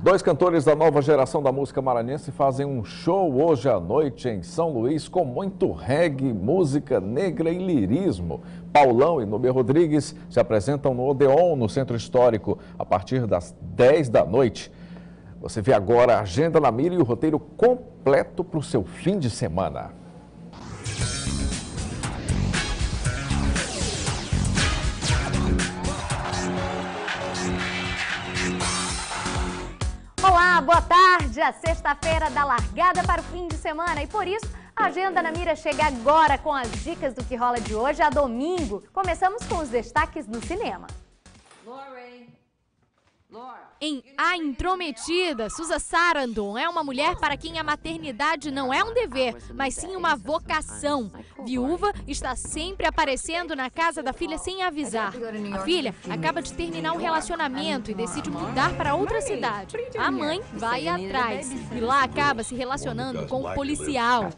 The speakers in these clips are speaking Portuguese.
Dois cantores da nova geração da música maranhense fazem um show hoje à noite em São Luís com muito reggae, música negra e lirismo. Paulão e Núbia Rodrigues se apresentam no Odeon, no Centro Histórico, a partir das 10 da noite. Você vê agora a agenda na mira e o roteiro completo para o seu fim de semana. Olá, boa tarde! A sexta-feira dá largada para o fim de semana e por isso a Agenda na Mira chega agora com as dicas do que rola de hoje a domingo. Começamos com os destaques do cinema. Em A Intrometida, Susan Sarandon é uma mulher para quem a maternidade não é um dever, mas sim uma vocação. Viúva, está sempre aparecendo na casa da filha sem avisar. A filha acaba de terminar um relacionamento e decide mudar para outra cidade. A mãe vai atrás e lá acaba se relacionando com um policial.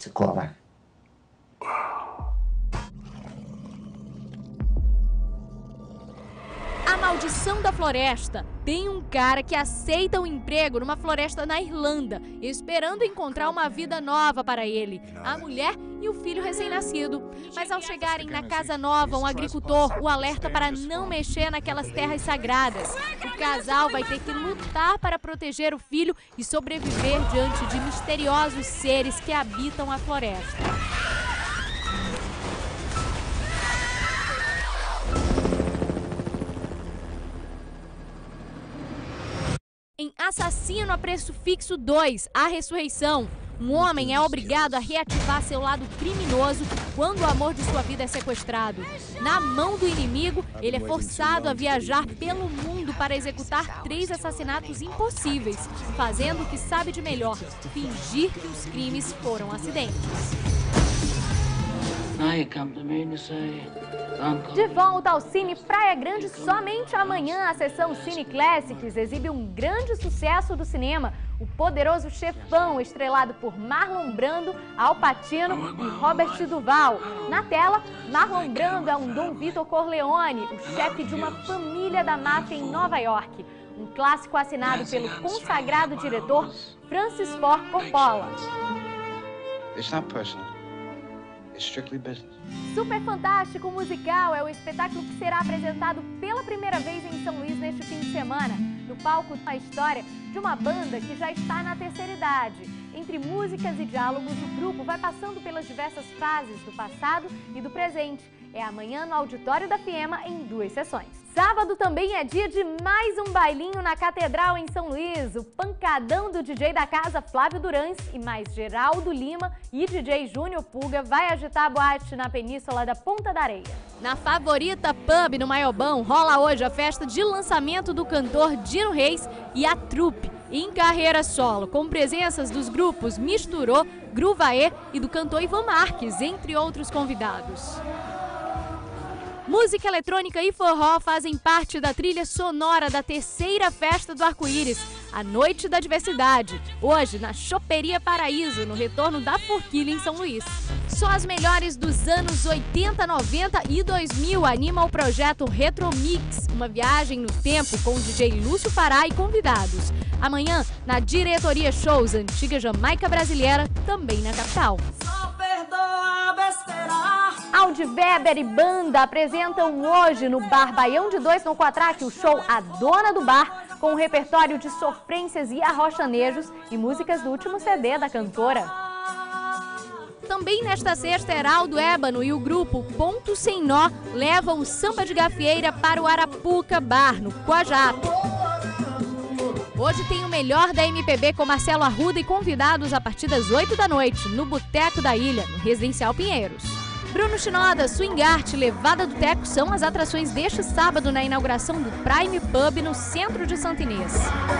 A Maldição da Floresta. Tem um cara que aceita um emprego numa floresta na Irlanda, esperando encontrar uma vida nova para ele, a mulher e o filho recém-nascido. Mas ao chegarem na casa nova, um agricultor o alerta para não mexer naquelas terras sagradas. O casal vai ter que lutar para proteger o filho e sobreviver diante de misteriosos seres que habitam a floresta. Em Assassino a Preço Fixo 2, A Ressurreição, um homem é obrigado a reativar seu lado criminoso quando o amor de sua vida é sequestrado. Na mão do inimigo, ele é forçado a viajar pelo mundo para executar 3 assassinatos impossíveis, fazendo o que sabe de melhor, fingir que os crimes foram acidentes. De volta ao Cine Praia Grande, somente amanhã a sessão Cine Classics exibe um grande sucesso do cinema, O Poderoso Chefão, estrelado por Marlon Brando, Al Pacino e Robert Duvall. Na tela, Marlon Brando é um Dom Vito Corleone, o chefe de uma família da máfia em Nova York. Um clássico assinado pelo consagrado diretor Francis Ford Coppola. It's not personal. Strictly business. Super Fantástico Musical é o espetáculo que será apresentado pela primeira vez em São Luís neste fim de semana. No palco, a história de uma banda que já está na terceira idade. Entre músicas e diálogos, o grupo vai passando pelas diversas fases do passado e do presente. É amanhã no Auditório da Fiema, em 2 sessões. Sábado também é dia de mais um bailinho na Catedral em São Luís. O pancadão do DJ da casa, Flávio Durães, e mais Geraldo Lima e DJ Júnior Pulga vai agitar a boate na península da Ponta da Areia. Na Favorita Pub, no Maiobão, rola hoje a festa de lançamento do cantor Dino Reis e a trupe em carreira solo, com presenças dos grupos Misturou, Gruvaê e do cantor Ivan Marques, entre outros convidados. Música eletrônica e forró fazem parte da trilha sonora da terceira festa do Arco-Íris, a Noite da Diversidade, hoje na Choperia Paraíso, no retorno da Forquilha em São Luís. Só as melhores dos anos 80, 90 e 2000 animam o projeto Retro Mix, uma viagem no tempo com o DJ Lúcio Pará e convidados. Amanhã, na Diretoria Shows Antiga Jamaica Brasileira, também na capital. Aldi Weber e banda apresentam hoje no Bar Baião de 2 no Quatraque o show A Dona do Bar, com um repertório de sofrências e arrochanejos e músicas do último CD da cantora. Também nesta sexta, Heraldo Ébano e o grupo Ponto Sem Nó levam o samba de gafieira para o Arapuca Bar, no Coajato. Hoje tem o melhor da MPB com Marcelo Arruda e convidados a partir das 8 da noite, no Boteco da Ilha, no Residencial Pinheiros. Bruno Shinoda, Swing Art, Levada do Teco são as atrações deste sábado na inauguração do Prime Pub no centro de Santa Inês.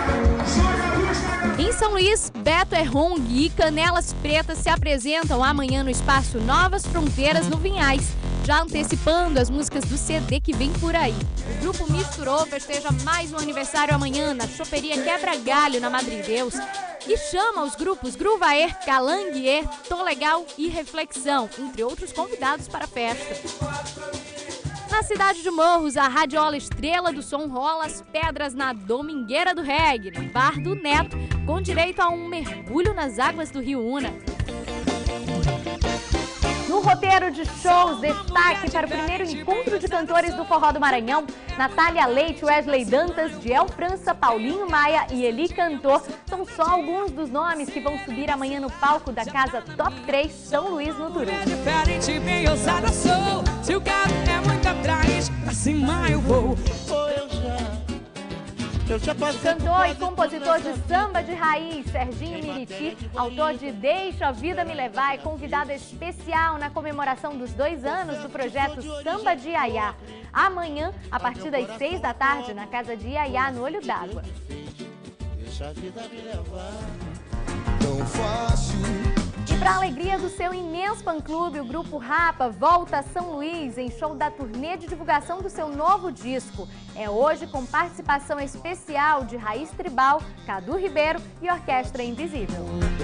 Em São Luís, Beto Errong e Canelas Pretas se apresentam amanhã no espaço Novas Fronteiras, no Vinhais, já antecipando as músicas do CD que vem por aí. O grupo Misturou festeja mais um aniversário amanhã na Choperia Quebra Galho, na Madre Deus, e chama os grupos Gruvaer, Calanguier, Tô Legal e Reflexão, entre outros convidados para a festa. Na Na cidade de Morros, a radiola Estrela do Som rola as pedras na Domingueira do Reggae, no Bar do Neto, com direito a um mergulho nas águas do Rio Una. No roteiro de shows, destaque para o primeiro encontro de cantores do Forró do Maranhão. Natália Leite, Wesley Dantas, Diel França, Paulinho Maia e Eli Cantor são só alguns dos nomes que vão subir amanhã no palco da Casa Top 3 São Luís no Tururu. Diferente, bem ousada sou. Se o gado é muito atrás, pra cima eu vou. Cantor e compositor de samba de raiz, Serginho Miriti, autor de Deixa a Vida Me Levar, é convidado especial na comemoração dos 2 anos do projeto Samba de Iaiá. Amanhã, a partir das 6 da tarde, na casa de Iaiá, no Olho d'Água. Deixa a vida me levar, tão fácil. E para a alegria do seu imenso fã-clube, o Grupo Rapa volta a São Luís em show da turnê de divulgação do seu novo disco. É hoje com participação especial de Raiz Tribal, Cadu Ribeiro e Orquestra Invisível.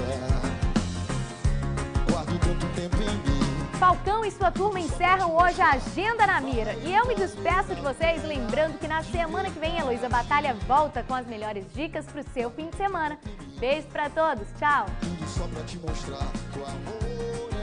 Falcão e sua turma encerram hoje a Agenda na Mira. E eu me despeço de vocês lembrando que na semana que vem a Heloísa Batalha volta com as melhores dicas para o seu fim de semana. Beijo para todos, tchau! Tudo só pra te mostrar o amor.